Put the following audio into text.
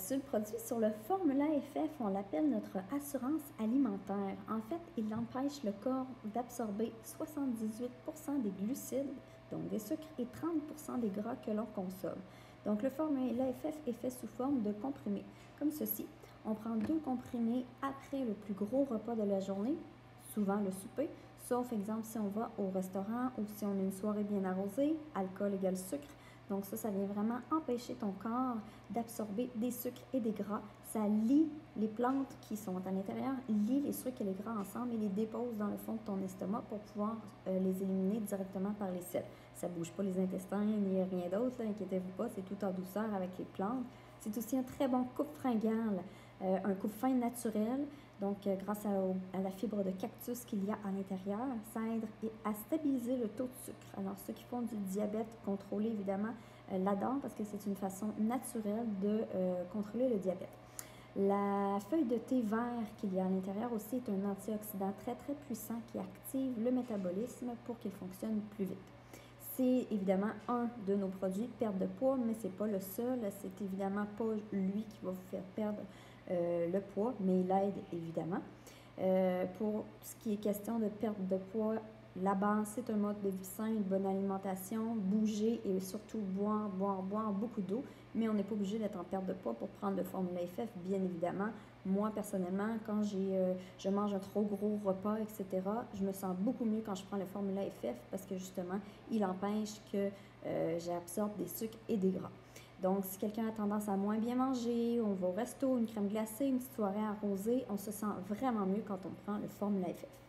sur le produit, sur le formula FF, on l'appelle notre assurance alimentaire. En fait, il empêche le corps d'absorber 78% des glucides, donc des sucres, et 30% des gras que l'on consomme. Donc, le formula FF est fait sous forme de comprimés, comme ceci. On prend 2 comprimés après le plus gros repas de la journée, souvent le souper, sauf exemple si on va au restaurant ou si on a une soirée bien arrosée, alcool égale sucre. Donc ça vient vraiment empêcher ton corps d'absorber des sucres et des gras. Ça lie les plantes qui sont à l'intérieur, lie les sucres et les gras ensemble et les dépose dans le fond de ton estomac pour pouvoir les éliminer directement par les selles. Ça ne bouge pas les intestins ni rien d'autre, inquiétez-vous pas, c'est tout en douceur avec les plantes. C'est aussi un très bon coupe-fringale, un coupe-fin naturel. Donc, grâce à la fibre de cactus qu'il y a à l'intérieur, ça aide à stabiliser le taux de sucre. Alors, ceux qui font du diabète contrôlé, évidemment, l'adorent parce que c'est une façon naturelle de contrôler le diabète. La feuille de thé vert qu'il y a à l'intérieur aussi est un antioxydant très, très puissant qui active le métabolisme pour qu'il fonctionne plus vite. C'est évidemment un de nos produits de perte de poids, mais ce n'est pas le seul. C'est évidemment pas lui qui va vous faire perdre le poids, mais il aide évidemment. Pour ce qui est question de perte de poids, la base, c'est un mode de vie sain, une bonne alimentation, bouger et surtout boire beaucoup d'eau. Mais on n'est pas obligé d'être en perte de poids pour prendre le formula FF, bien évidemment. Moi, personnellement, quand je mange un trop gros repas, etc., je me sens beaucoup mieux quand je prends le formula FF parce que justement, il empêche que j'absorbe des sucres et des gras. Donc, si quelqu'un a tendance à moins bien manger, on va au resto, une crème glacée, une petite soirée arrosée, on se sent vraiment mieux quand on prend le formula FF.